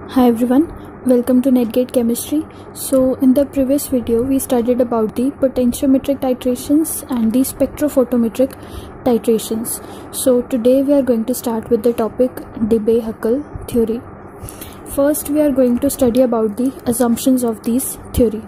Hi everyone, welcome to Netgate Chemistry. So in the previous video we studied about the potentiometric titrations and the spectrophotometric titrations. So today we are going to start with the topic Debye-Huckel theory. First we are going to study about the assumptions of this theory.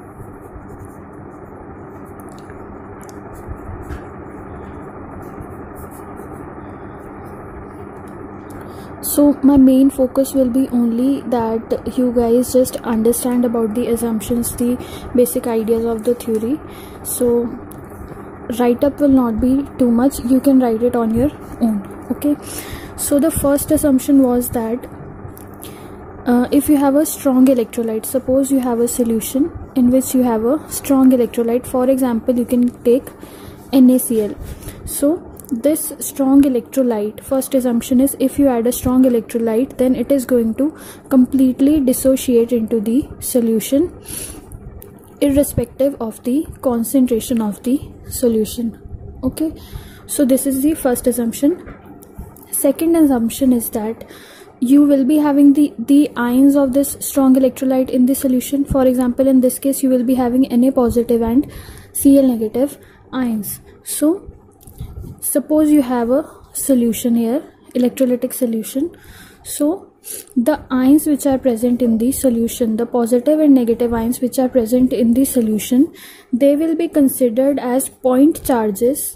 So my main focus will be only that you guys just understand about the assumptions, the basic ideas of the theory. So write up will not be too much, you can write it on your own. Okay, so the first assumption was that if you have a strong electrolyte, suppose you have a solution in which you have a strong electrolyte, for example you can take NaCl. So this strong electrolyte, first assumption is if you add a strong electrolyte, then it is going to completely dissociate into the solution irrespective of the concentration of the solution. Okay, so this is the first assumption. Second assumption is that you will be having the ions of this strong electrolyte in the solution. For example, in this case you will be having Na positive and Cl negative ions. So suppose you have a solution here, electrolytic solution. So the ions which are present in the solution, the positive and negative ions which are present in the solution, they will be considered as point charges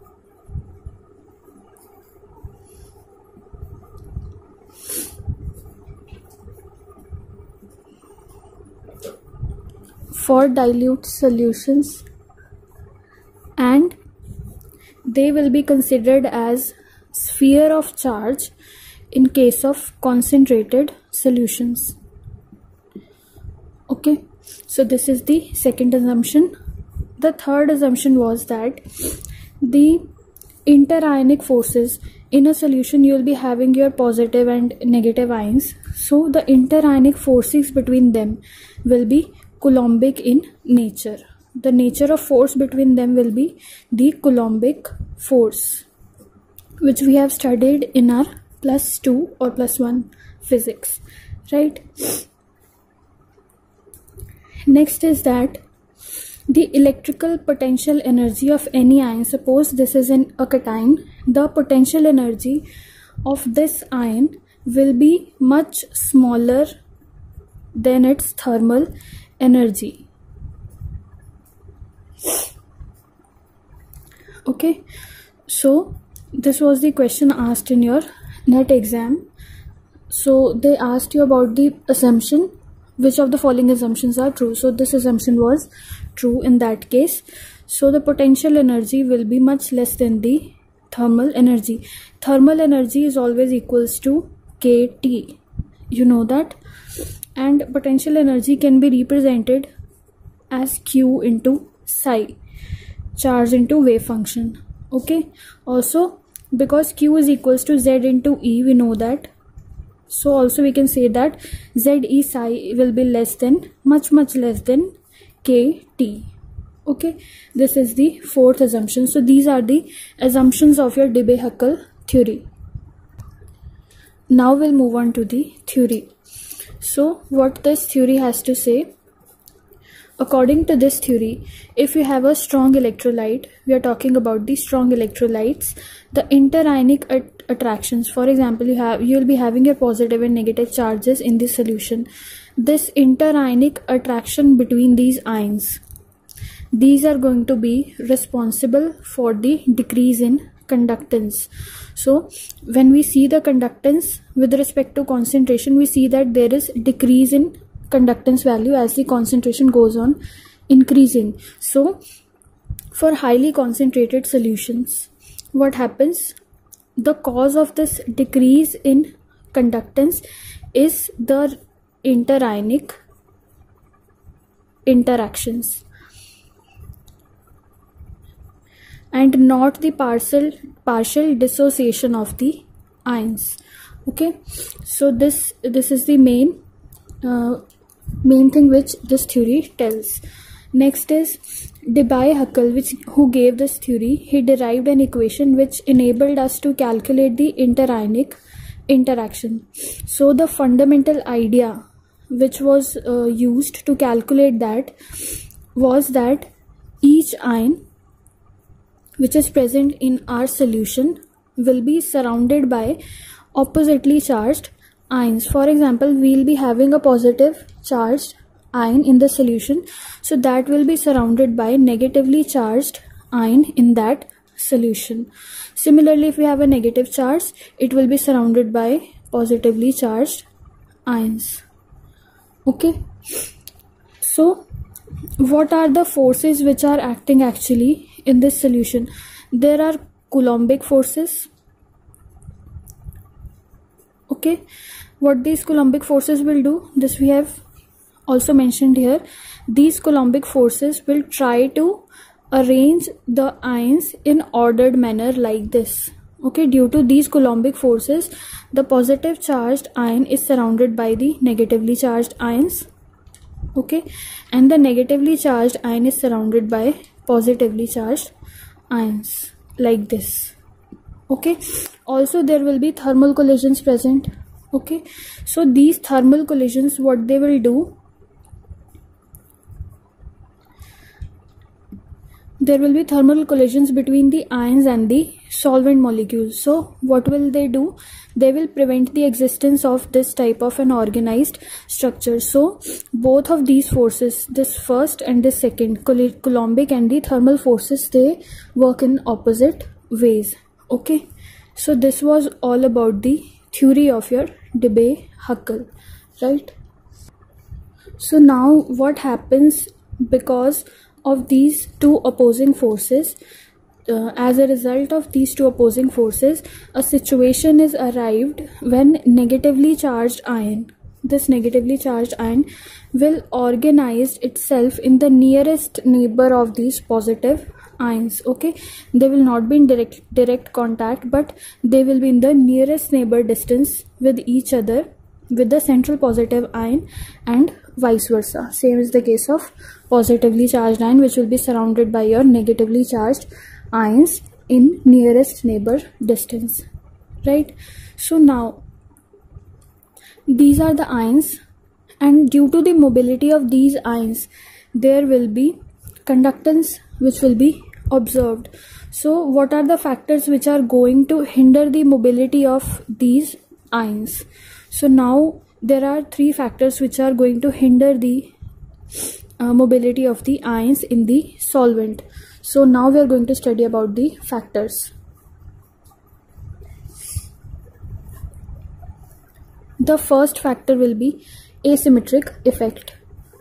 for dilute solutions, and they will be considered as sphere of charge in case of concentrated solutions. Okay, so this is the second assumption. The third assumption was that the interionic forces in a solution, you will be having your positive and negative ions. So the interionic forces between them will be Coulombic in nature. The nature of force between them will be the Coulombic force, which we have studied in our +2 or +1 physics, right? Next is that the electrical potential energy of any ion, suppose this is a cation, the potential energy of this ion will be much smaller than its thermal energy. Okay, so this was the question asked in your NET exam. So they asked you about the assumption, which of the following assumptions are true. So this assumption was true in that case. So the potential energy will be much less than the thermal energy. Thermal energy is always equals to kT, you know that, and potential energy can be represented as Q into psi, charge into wave function. Okay, also because Q is equals to Z into E, we know that, so also we can say that Ze psi will be less than, much less than kT. Okay, this is the fourth assumption. So these are the assumptions of your Debye-Huckel theory. Now we'll move on to the theory. So what this theory has to say: according to this theory, if you have a strong electrolyte, we are talking about the strong electrolytes, the interionic attractions, for example you will be having your positive and negative charges in the solution. This interionic attraction between these ions, these are going to be responsible for the decrease in conductance. So when we see the conductance with respect to concentration, we see that there is decrease in conductance value as the concentration goes on increasing. So for highly concentrated solutions, what happens? The cause of this decrease in conductance is the interionic interactions and not the partial dissociation of the ions. Okay, so this is the main thing which this theory tells. Next is Debye-Huckel, who gave this theory. He derived an equation which enabled us to calculate the interionic interaction. So the fundamental idea which was used to calculate that was that each ion which is present in our solution will be surrounded by oppositely charged ions. For example, we'll be having a positive charged ion in the solution, so that will be surrounded by negatively charged ion in that solution. Similarly, if we have a negative charge, it will be surrounded by positively charged ions. Okay, so what are the forces which are acting actually in this solution? There are Coulombic forces. Okay, what these Coulombic forces will do, this we have also mentioned here. These Coulombic forces will try to arrange the ions in ordered manner like this. Okay, due to these Coulombic forces, the positive charged ion is surrounded by the negatively charged ions. Okay, and the negatively charged ion is surrounded by positively charged ions like this. Okay, also there will be thermal collisions present. Okay, so these thermal collisions, what they will do, there will be thermal collisions between the ions and the solvent molecules. So what will they do? They will prevent the existence of this type of an organized structure. So both of these forces, this first and the second, Coulombic and the thermal forces, they work in opposite ways. Okay, so this was all about the theory of your Debye-Huckel, right? So now what happens because of these two opposing forces? As a result of these two opposing forces, a situation is arrived when negatively charged ion, this negatively charged ion will organize itself in the nearest neighbor of these positive ions. Okay, they will not be in direct contact, but they will be in the nearest neighbor distance with each other, with the central positive ion, and vice versa. Same is the case of positively charged ion, which will be surrounded by your negatively charged ions in nearest neighbor distance, right? So now these are the ions, and due to the mobility of these ions, there will be conductance which will be observed. So what are the factors which are going to hinder the mobility of these ions? So now there are three factors which are going to hinder the mobility of the ions in the solvent. So now we are going to study about the factors. The first factor will be asymmetric effect.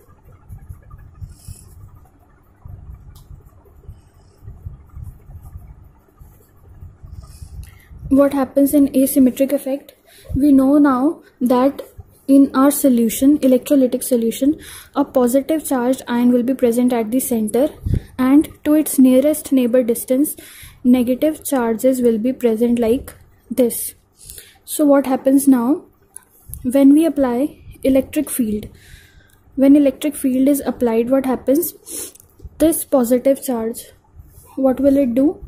What happens in asymmetric effect? We know now that in our solution, electrolytic solution, a positive charged ion will be present at the center, and to its nearest neighbor distance, negative charges will be present like this. So what happens now? When we apply electric field, when electric field is applied, what happens? This positive charge, what will it do?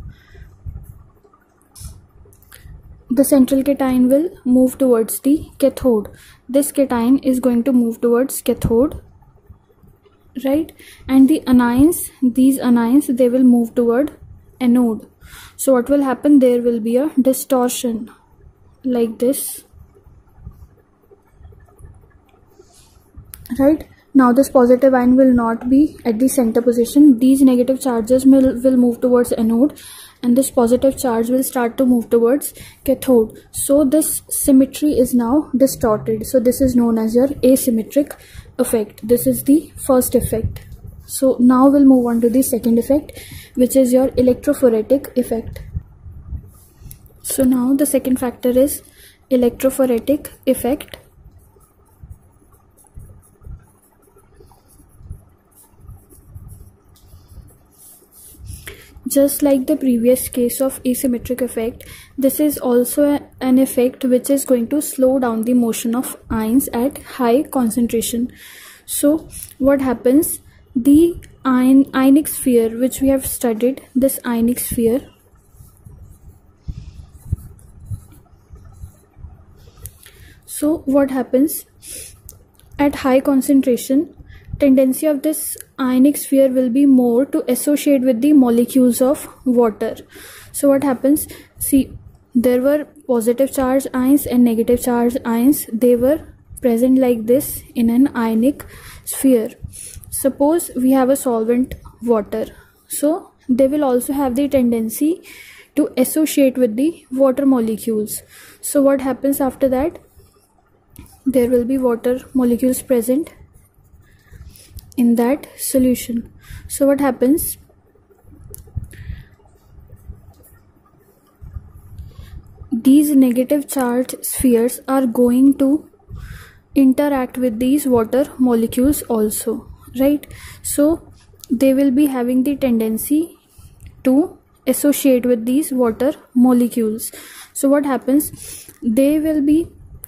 The central cation will move towards the cathode. This cation is going to move towards cathode, right? And the anions, these anions, they will move toward anode. So what will happen? There will be a distortion like this, right? Now this positive ion will not be at the center position. These negative charges will move towards anode, and this positive charge will start to move towards cathode. So this symmetry is now distorted. So this is known as your asymmetric effect. This is the first effect. So now we'll move on to the second effect, which is your electrophoretic effect. So now the second factor is electrophoretic effect. Just like the previous case of asymmetric effect, this is also an effect which is going to slow down the motion of ions at high concentration. So what happens? The ionic sphere which we have studied, this ionic sphere, So what happens at high concentration, tendency of this ionic sphere will be more to associate with the molecules of water. So what happens, see, there were positive charge ions and negative charge ions. They were present like this in an ionic sphere. Suppose we have a solvent water, so they will also have the tendency to associate with the water molecules. So what happens after that, there will be water molecules present in that solution. So what happens, these negative charged spheres are going to interact with these water molecules also, right? So they will be having the tendency to associate with these water molecules. So what happens, they will be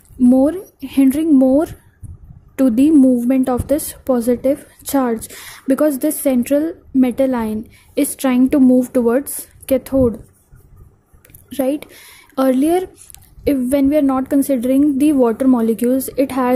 hindering more to the movement of this positive charge, because this central metal ion is trying to move towards cathode, right? Earlier, when we are not considering the water molecules,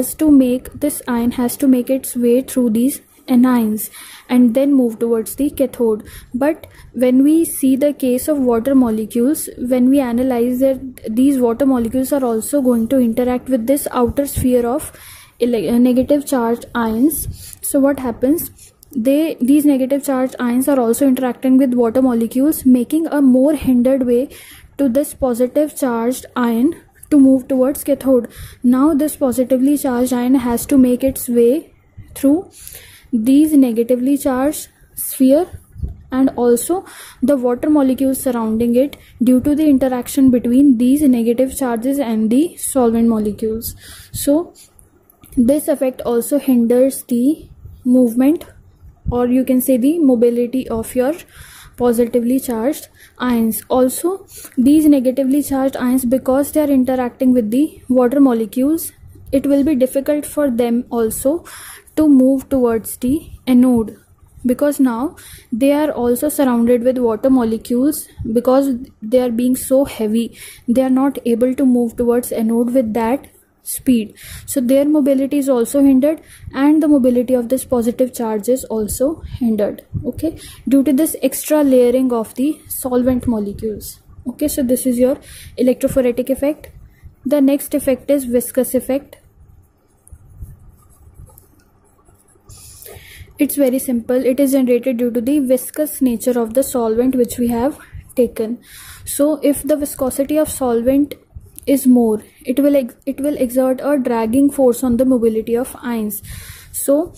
this ion has to make its way through these anions and then move towards the cathode. But when we see the case of water molecules, when we analyze that these water molecules are also going to interact with this outer sphere of negative charged ions. So what happens, these negative charged ions are also interacting with water molecules, making a more hindered way to this positive charged ion to move towards cathode. Now this positively charged ion has to make its way through these negatively charged sphere and also the water molecules surrounding it, due to the interaction between these negative charges and the solvent molecules. So this effect also hinders the movement, or you can say the mobility of your positively charged ions. Also, these negatively charged ions, because they are interacting with the water molecules, it will be difficult for them also to move towards the anode, because now they are also surrounded with water molecules. Because they are being so heavy, they are not able to move towards anode with that speed. So their mobility is also hindered, and the mobility of this positive charge is also hindered, okay, due to this extra layering of the solvent molecules. Okay, so this is your electrophoretic effect. The next effect is viscous effect. It's very simple. It is generated due to the viscous nature of the solvent which we have taken. So if the viscosity of solvent is more, it will exert a dragging force on the mobility of ions. So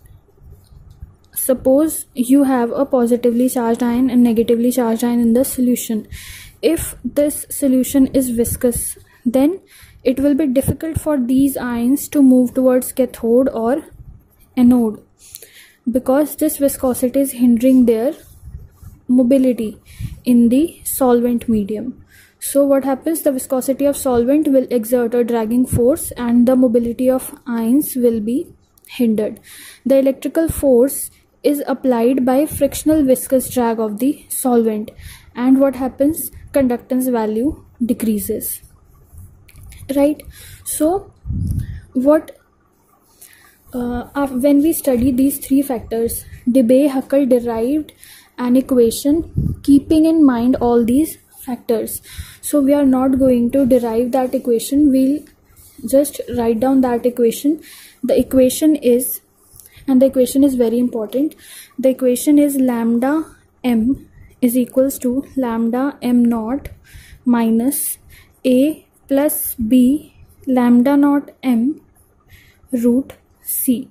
suppose you have a positively charged ion and negatively charged ion in the solution. If this solution is viscous, then it will be difficult for these ions to move towards cathode or anode, because this viscosity is hindering their mobility in the solvent medium. So what happens, the viscosity of solvent will exert a dragging force and the mobility of ions will be hindered. The electrical force is applied by frictional viscous drag of the solvent, and what happens, conductance value decreases, right? So what when we study these three factors, Debye-Huckel derived an equation keeping in mind all these factors. So we are not going to derive that equation, we'll just write down that equation. The equation is, and the equation is very important, the equation is lambda m is equals to lambda m naught minus a plus b lambda naught m root c.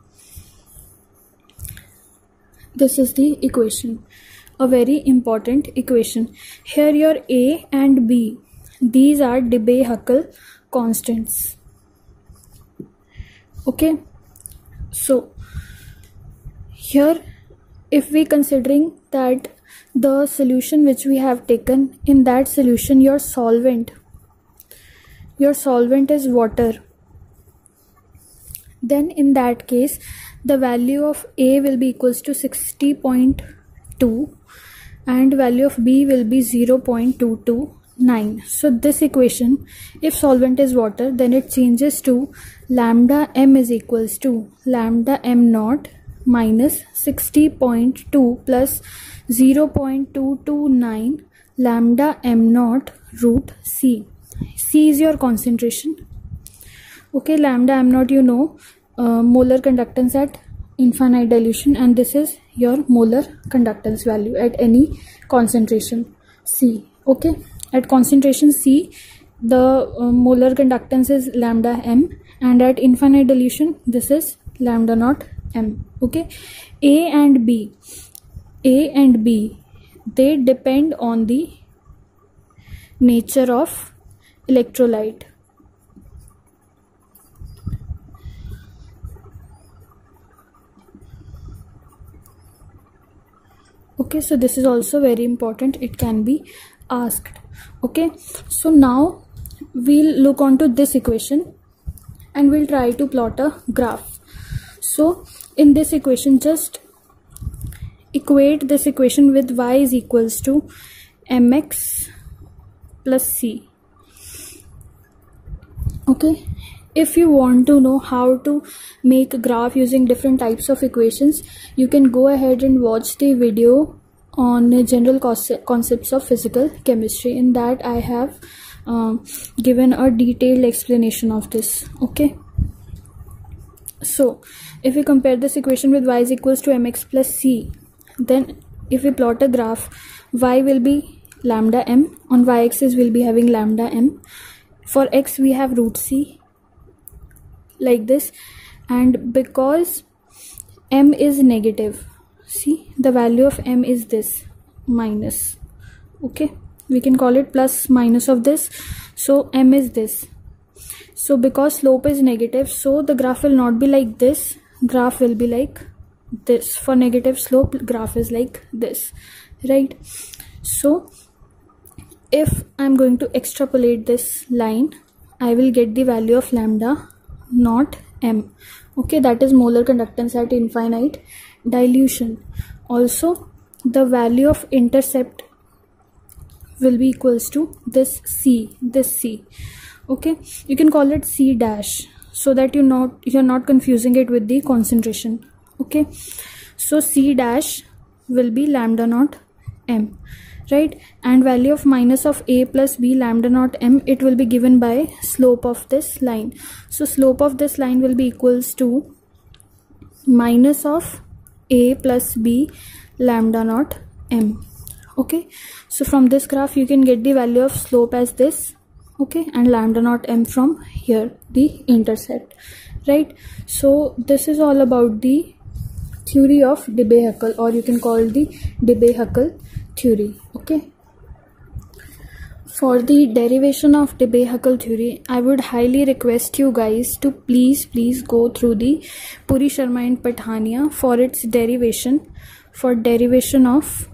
This is the equation, a very important equation. Here your a and b, these are Debye-Huckel constants. Okay, so here if we considering that the solution which we have taken, in that solution your solvent is water, then in that case the value of A will be equals to 60.2 and value of B will be 0.22. 9. So this equation, if solvent is water, then it changes to lambda m is equals to lambda m naught minus 60.2 plus 0.229 lambda m naught root c. C is your concentration. Okay, lambda m naught, you know, molar conductance at infinite dilution, and this is your molar conductance value at any concentration C. Okay, at concentration C, the molar conductance is lambda m, and at infinite dilution this is lambda naught m. Okay, A and B, they depend on the nature of electrolyte. Okay, so this is also very important, it can be asked. Okay, so now we'll look on to this equation and we'll try to plot a graph. So in this equation, just equate this equation with y is equals to mx plus c. Okay, if you want to know how to make a graph using different types of equations, you can go ahead and watch the video on general concepts of physical chemistry. In that I have given a detailed explanation of this. Okay, so if we compare this equation with y is equals to mx plus c, then if we plot a graph, y will be lambda m, on y-axis we'll be having lambda m, for x we have root c, like this, and because m is negative, see the value of m is this minus. Okay, we can call it plus minus of this, so m is this. So because slope is negative, so the graph will not be like this, graph will be like this. For negative slope, graph is like this, right? So if I'm going to extrapolate this line, I will get the value of lambda naught m. Okay, that is molar conductance at infinite dilution. Also the value of intercept will be equals to this c, okay, you can call it c dash, so that you're not confusing it with the concentration. Okay, so c dash will be lambda naught m, right? And value of minus of a plus b lambda naught m, it will be given by slope of this line. So slope of this line will be equals to minus of a plus b lambda naught m. Okay, so from this graph you can get the value of slope as this, okay, and lambda naught m from here, the intercept, right? So this is all about the theory of Debye-Huckel, or you can call the Debye-Huckel theory. Okay, for the derivation of Debye-Huckel theory, I would highly request you guys to please go through the Puri Sharma and Pathania for its derivation, for derivation of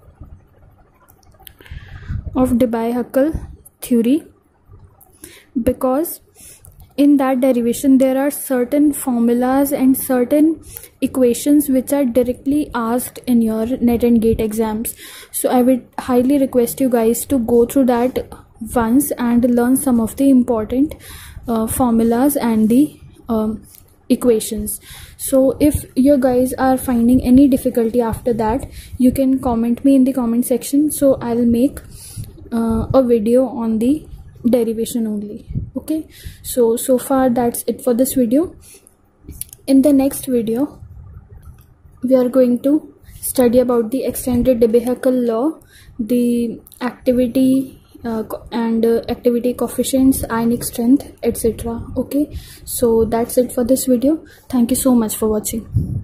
Debye-Huckel theory, because in that derivation there are certain formulas and certain equations which are directly asked in your NET and GATE exams. So I would highly request you guys to go through that once and learn some of the important formulas and the equations. So if you guys are finding any difficulty after that, you can comment me in the comment section, so I'll make a video on the derivation only. Okay, so far that's it for this video. In the next video we are going to study about the extended Debye-Huckel law, the activity and activity coefficients, ionic strength, etc. Okay, so that's it for this video. Thank you so much for watching.